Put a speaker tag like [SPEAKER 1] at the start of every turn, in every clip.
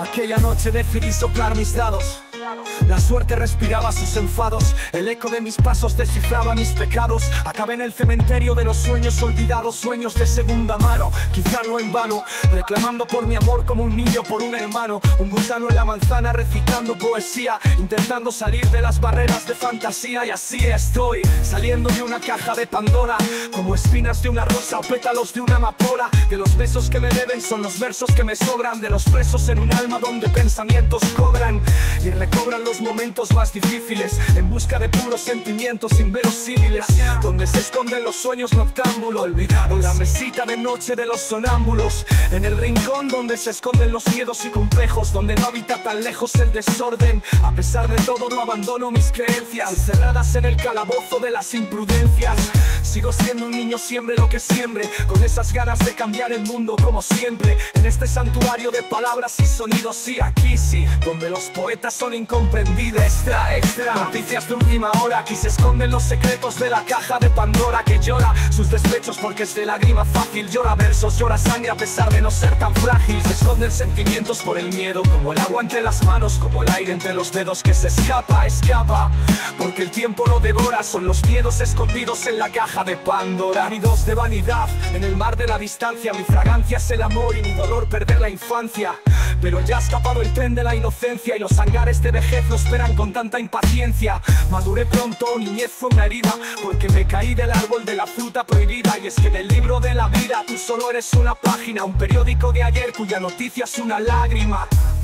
[SPEAKER 1] Aquella noche decidí soplar mis dados. La suerte respiraba sus enfados, el eco de mis pasos descifraba mis pecados. Acabé en el cementerio de los sueños olvidados, sueños de segunda mano, quizá no en vano, reclamando por mi amor como un niño por un hermano. Un gusano en la manzana recitando poesía, intentando salir de las barreras de fantasía. Y así estoy, saliendo de una caja de Pandora, como espinas de una rosa o pétalos de una amapola. De los besos que me deben son los versos que me sobran, de los presos en un alma donde pensamientos cobran y recobran los momentos más difíciles, en busca de puros sentimientos inverosímiles, donde se esconden los sueños noctámbulos olvidados, en la mesita de noche de los sonámbulos, en el rincón donde se esconden los miedos y complejos, donde no habita tan lejos el desorden. A pesar de todo no abandono mis creencias, encerradas en el calabozo de las imprudencias. Sigo siendo un niño, siembre lo que siembre, con esas ganas de cambiar el mundo como siempre, en este santuario de palabras y sonidos. Sí, aquí sí, donde los poetas son incomprendidos. Extra, extra, noticias de última hora. Aquí se esconden los secretos de la caja de Pandora, que llora sus despechos porque es de lágrima fácil. Llora versos, llora sangre a pesar de no ser tan frágil. Se esconden sentimientos por el miedo, como el agua entre las manos, como el aire entre los dedos que se escapa, escapa. Porque el tiempo no devora, son los miedos escondidos en la caja de Pandora. Áridos de vanidad, en el mar de la distancia, mi fragancia es el amor y mi dolor perder la infancia. Pero ya ha escapado el tren de la inocencia y los hangares de vejez no esperan con tanta impaciencia. Maduré pronto, niñez fue una herida, porque me caí del árbol de la fruta prohibida. Y es que del libro de la vida tú solo eres una página, un periódico de ayer cuya noticia es una lágrima.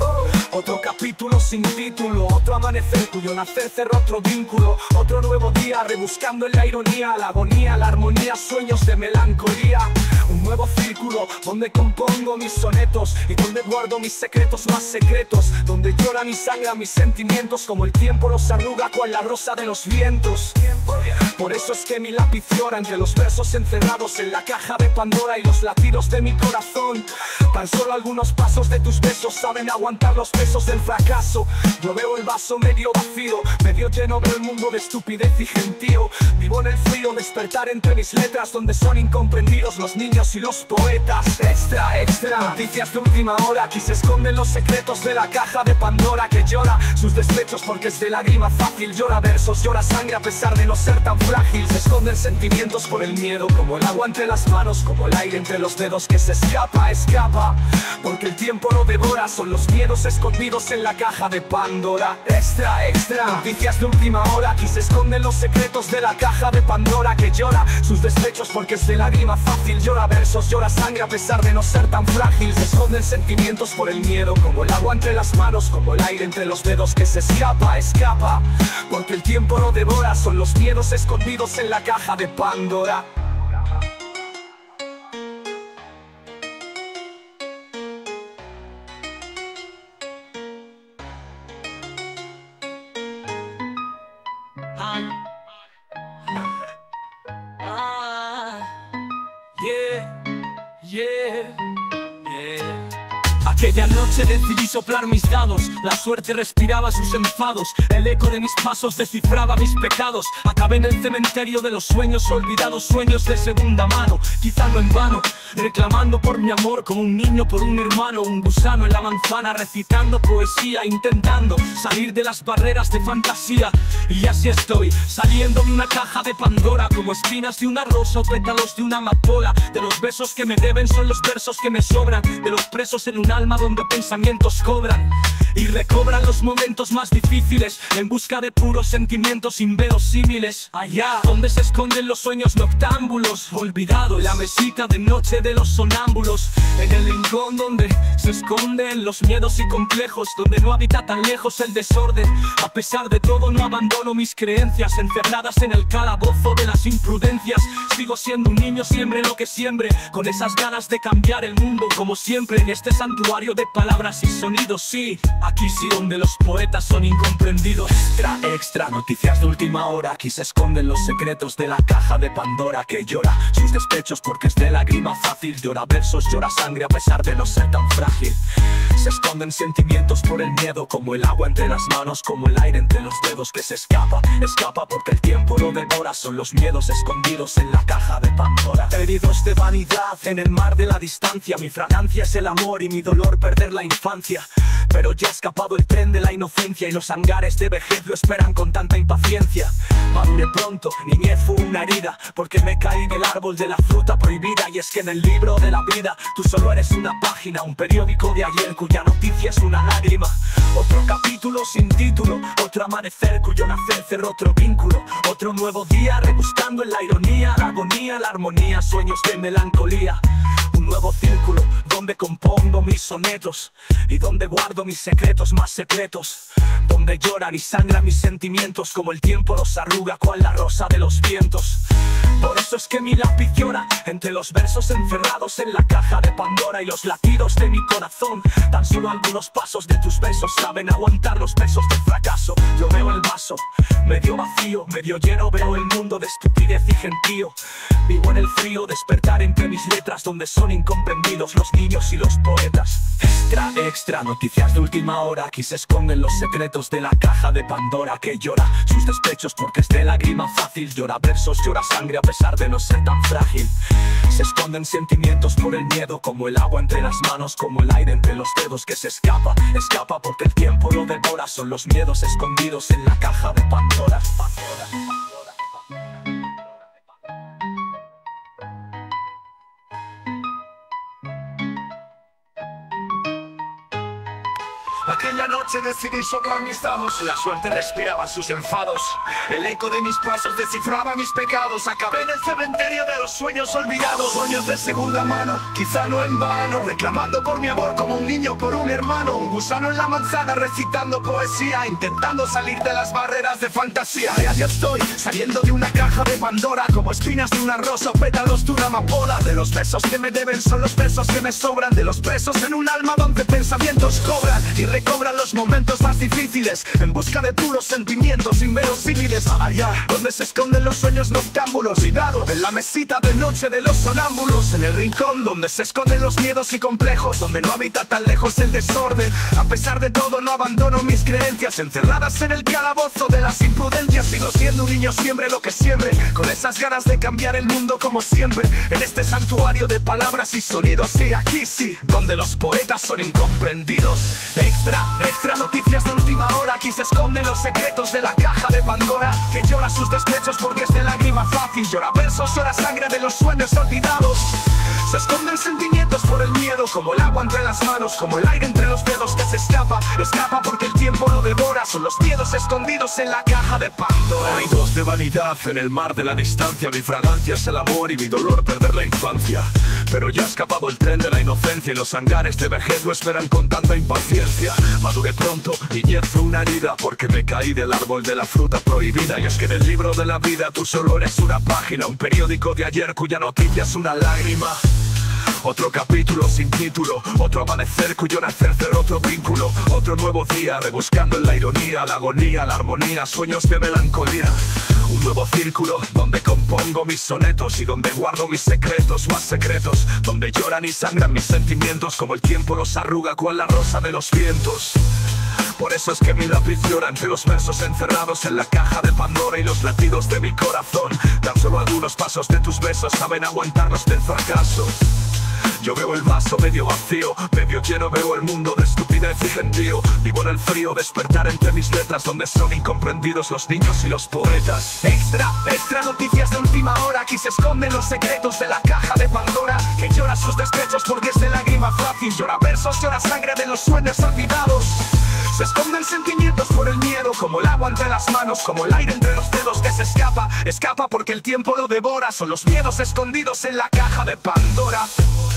[SPEAKER 1] Otro capítulo sin título, otro amanecer cuyo nacer cerró otro vínculo. Otro nuevo día rebuscando en la ironía, la agonía, la armonía, sueños de melancolía. Un nuevo círculo donde compongo mis sonetos y donde guardo mis secretos más secretos, donde llora mi sangre, mis sentimientos, como el tiempo los arruga cual la rosa de los vientos. Por eso es que mi lápiz llora entre los versos encerrados en la caja de Pandora y los latidos de mi corazón. Tan solo algunos pasos de tus besos saben aguantar los pesos del fracaso. Yo veo el vaso medio vacío, medio lleno, veo el mundo de estupidez y gentío. Vivo en el frío, despertar entre mis letras, donde son incomprendidos los niños y los poetas. Extra, extra, noticias de última hora. Aquí se esconden los secretos de la caja de Pandora, que llora sus despechos porque es de lágrima fácil. Llora versos, llora sangre a pesar de no ser tan frágil. Se esconden sentimientos por el miedo, como el agua entre las manos, como el aire entre los dedos que se escapa, escapa. Porque el tiempo no devora, son los miedos escondidos en la caja de Pandora. Extra, extra, noticias de última hora. Aquí se esconden los secretos de la caja de Pandora, que llora sus despechos porque es de lágrima fácil. Llora versos, llora sangre a pesar de no ser tan frágil. Se esconden sentimientos por el miedo, como el agua entre las manos, como el aire entre los dedos que se escapa, escapa. Porque el tiempo no devora, son los miedos escondidos en la caja de Pandora. Aquella noche decidí soplar mis dados, la suerte respiraba sus enfados, el eco de mis pasos descifraba mis pecados. Acabé en el cementerio de los sueños olvidados, sueños de segunda mano, quizá no en vano, reclamando por mi amor como un niño por un hermano. Un gusano en la manzana recitando poesía, intentando salir de las barreras de fantasía. Y así estoy, saliendo de una caja de Pandora, como espinas de una rosa o pétalos de una amapola. De los besos que me deben son los versos que me sobran, de los presos en un alma donde pensamientos cobran y recobran los momentos más difíciles, en busca de puros sentimientos inverosímiles. Allá donde se esconden los sueños noctámbulos, olvidado en la mesita de noche de los sonámbulos, en el rincón donde se esconden los miedos y complejos, donde no habita tan lejos el desorden. A pesar de todo no abandono mis creencias, encerradas en el calabozo de las imprudencias. Sigo siendo un niño, siembre lo que siembre, con esas ganas de cambiar el mundo como siempre, en este santuario de palabras y sonidos. Sí, aquí sí, donde los poetas son incomprendidos. Extra, extra, noticias de última hora. Aquí se esconden los secretos de la caja de Pandora, que llora sus despechos porque es de lágrima fácil. Llora versos, llora sangre a pesar de no ser tan frágil. Se esconden sentimientos por el miedo, como el agua entre las manos, como el aire entre los dedos que se escapa, escapa porque el tiempo lo devora. Son los miedos escondidos en la caja de Pandora. Heridos de vanidad en el mar de la distancia, mi fragancia es el amor y mi dolor dolor perder la infancia, pero ya ha escapado el tren de la inocencia y los hangares de vejez lo esperan con tanta impaciencia. Maduré pronto, niñez fue una herida, porque me caí del árbol de la fruta prohibida. Y es que en el libro de la vida tú solo eres una página, un periódico de ayer cuya noticia es una lágrima. Otro capítulo sin título, otro amanecer cuyo nacer cerró otro vínculo. Otro nuevo día rebuscando en la ironía, la agonía, la armonía, sueños de melancolía. Un nuevo círculo donde compongo mis sonetos y donde guardo mis secretos más secretos, donde lloran y sangran mis sentimientos como el tiempo los arruga cual la rosa de los vientos. Por eso es que mi lápiz llora entre los versos encerrados en la caja de Pandora y los latidos de mi corazón. Tan solo algunos pasos de tus besos saben aguantar los pesos del fracaso. Yo veo el vaso medio vacío, medio lleno, veo el mundo de estupidez y gentío. Vivo en el frío, despertar entre mis letras donde son incomprendidos los niños y los poetas. Extra, extra, noticias de última hora. Aquí se esconden los secretos de la caja de Pandora, que llora sus despechos porque es de lágrima fácil. Llora versos, llora sangre a pesar de no ser tan frágil. Se esconden sentimientos por el miedo, como el agua entre las manos, como el aire entre los dedos que se escapa. Escapa porque el tiempo lo devora, son los miedos escondidos en la caja de Pandora.
[SPEAKER 2] Aquella noche decidí soplar mis dados, la suerte respiraba sus enfados, el eco de mis pasos descifraba mis pecados. Acabé en el cementerio de los sueños olvidados, sueños de segunda mano, quizá no en vano, reclamando por mi amor como un niño por un hermano. Un gusano en la manzana recitando poesía, intentando salir de las barreras de fantasía. Y allí estoy, saliendo de una caja de Pandora, como espinas de una rosa o pétalos de una amapola. De los besos que me deben son los besos que me sobran, de los besos en un alma donde pensamientos cobran y recobran los momentos más difíciles, en busca de puros sentimientos inverosímiles. Allá donde se esconden los sueños noctámbulos, cuidado en la mesita de noche de los sonámbulos, en el rincón donde se esconden los miedos y complejos, donde no habita tan lejos el desorden. A pesar de todo no abandono mis creencias, encerradas en el calabozo de las imprudencias. Sigo siendo un niño, siempre lo que siempre, con esas ganas de cambiar el mundo como siempre, en este santuario de palabras y sonidos. Y aquí sí, donde los poetas son incomprendidos. Extra, extra, noticias de última hora. Aquí se esconden los secretos de la caja de Pandora, que llora sus despechos porque es de lágrima fácil. Llora versos, llora sangre de los sueños olvidados. Se esconden sentimientos por el miedo, como el agua entre las manos, como el aire entre los dedos que se escapa. Escapa porque el tiempo lo devora, son los miedos escondidos en la caja de Pandora. Hay dos de vanidad en el mar de la distancia, mi fragancia es el amor y mi dolor perder la infancia. Pero ya ha escapado el tren de la inocencia y los hangares de vejez lo esperan con tanta impaciencia. Maduré pronto, niñez fue una herida, porque me caí del árbol de la fruta prohibida. Y es que en el libro de la vida tú solo eres una página, un periódico de ayer cuya noticia es una lágrima. Otro capítulo sin título, otro amanecer cuyo nacer cerró otro vínculo. Otro nuevo día rebuscando en la ironía, la agonía, la armonía, sueños de melancolía. Un nuevo círculo donde compongo mis sonetos y donde guardo mis secretos más secretos, donde lloran y sangran mis sentimientos como el tiempo los arruga cual la rosa de los vientos. Por eso es que mi lápiz llora entre los versos encerrados en la caja de Pandora y los latidos de mi corazón. Tan solo algunos pasos de tus besos saben aguantarlos del fracaso. Yo veo el vaso medio vacío, medio lleno, veo el mundo de estupidez y gentío. Vivo en el frío, despertar entre mis letras donde son incomprendidos los niños y los poetas. Extra, extra, noticias de última hora. Aquí se esconden los secretos de la caja de Pandora, que llora sus despechos porque es de lágrima fácil. Llora versos, llora sangre de los sueños olvidados. Se esconden sentimientos por el miedo, como el agua entre las manos, como el aire entre los dedos que se escapa. Escapa porque el tiempo lo devora, son los miedos escondidos en la caja de Pandora.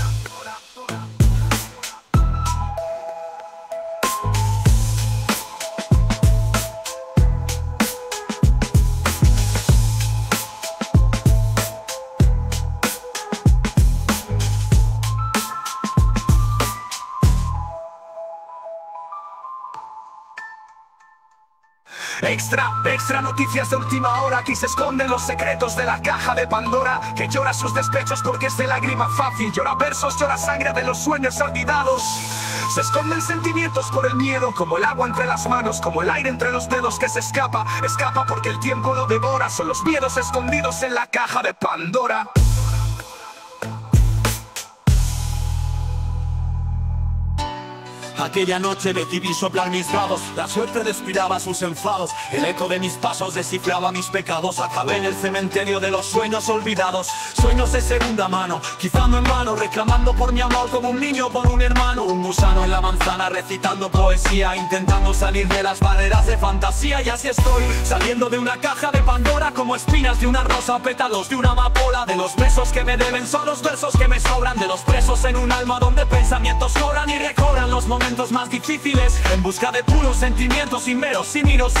[SPEAKER 2] Extra, extra, noticias de última hora. Aquí se esconden los secretos de la caja de Pandora, que llora sus despechos porque es de lágrima fácil. Llora versos, llora sangre de los sueños olvidados. Se esconden sentimientos por el miedo, como el agua entre las manos, como el aire entre los dedos que se escapa. Escapa porque el tiempo lo devora, son los miedos escondidos en la caja de Pandora.
[SPEAKER 1] Aquella noche decidí soplar mis dados. La suerte respiraba sus enfados. El eco de mis pasos descifraba mis pecados. Acabé en el cementerio de los sueños olvidados. Sueños de segunda mano, quizá no en vano, reclamando por mi amor como un niño por un hermano. Un gusano en la manzana recitando poesía, intentando salir de las barreras de fantasía. Y así estoy, saliendo de una caja de Pandora, como espinas de una rosa, pétalos de una amapola. De los besos que me deben son los versos que me sobran. De los presos en un alma donde pensamientos sobran y recobran los momentos más difíciles, en busca de puros sentimientos inverosímiles,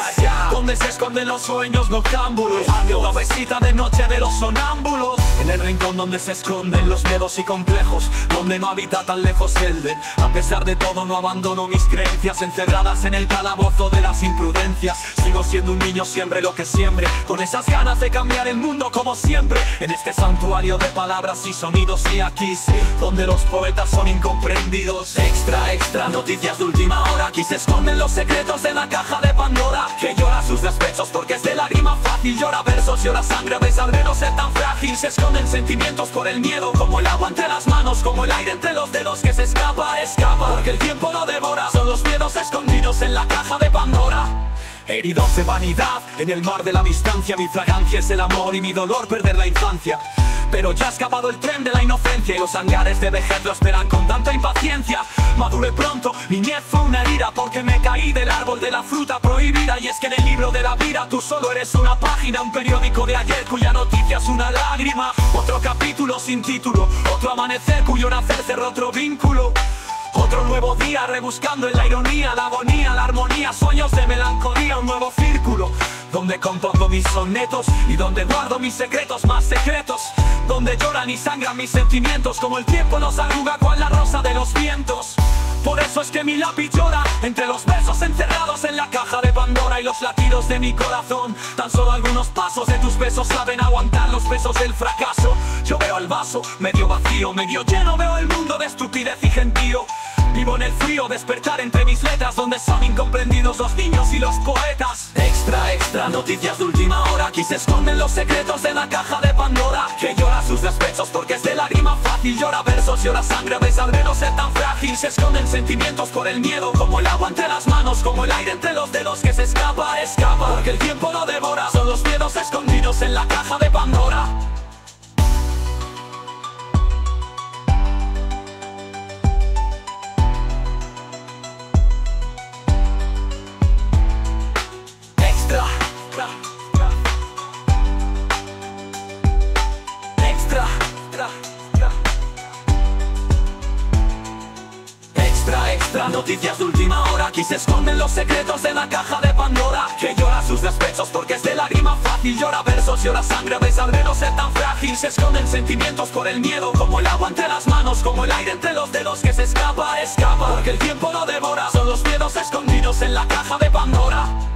[SPEAKER 1] donde se esconden los sueños noctámbulos, la besita de noche de los sonámbulos, en el rincón donde se esconden los miedos y complejos, donde no habita tan lejos el de. A pesar de todo no abandono mis creencias, encerradas en el calabozo de las imprudencias. Sigo siendo un niño, siempre lo que siembre, con esas ganas de cambiar el mundo como siempre, en este santuario de palabras y sonidos. Y aquí sí, donde los poetas son incomprendidos. Extra, noticias de última hora. Aquí se esconden los secretos de la caja de Pandora, que llora sus despechos porque es de lágrima fácil. Llora versos, llora sangre, a pesar de no ser tan frágil. Se esconden sentimientos por el miedo, como el agua entre las manos, como el aire entre los dedos que se escapa, porque el tiempo lo devora. Son los miedos escondidos en la caja de Pandora. Heridos de vanidad, en el mar de la distancia, mi fragancia es el amor y mi dolor perder la infancia. Pero ya ha escapado el tren de la inocencia, y los hangares de vejez lo esperan con tanta impaciencia. Maduré pronto, niñez fue una herida, porque me caí del árbol de la fruta prohibida. Y es que en el libro de la vida tú solo eres una página, un periódico de ayer cuya noticia es una lágrima. Otro capítulo sin título, otro amanecer cuyo nacer cerró otro vínculo. Otro nuevo día, rebuscando en la ironía, la agonía, la armonía, sueños de melancolía, un nuevo círculo, donde compongo mis sonetos y donde guardo mis secretos más secretos, donde lloran y sangran mis sentimientos, como el tiempo los arruga cual la rosa de los vientos. Por eso es que mi lápiz llora entre los versos encerrados en la caja de Pandora y los latidos de mi corazón. Tan solo algunos pasos de tus besos saben aguantar los pesos del fracaso. Yo veo el vaso medio vacío, medio lleno, veo el mundo de estupidez y gentío. Vivo en el frío, despertar entre mis letras, donde son incomprendidos los niños y los poetas. Extra, noticias de última hora. Aquí se esconden los secretos de la caja de Pandora, que llora sus despechos porque es de lágrima fácil. Llora versos, llora sangre, a pesar de no ser tan frágil. Se esconden sentimientos por el miedo, como el agua entre las manos, como el aire entre los dedos que se escapa, porque el tiempo lo devora. Son los miedos escondidos en la caja de Pandora. Extra, noticias de última hora. Aquí se esconden los secretos de la caja de Pandora, que llora sus despechos porque es de lágrima fácil. Llora versos, llora sangre, a pesar de no ser tan frágil. Se esconden sentimientos por el miedo, como el agua entre las manos, como el aire entre los dedos que se escapa, porque el tiempo lo devora. Son los miedos escondidos en la caja de Pandora.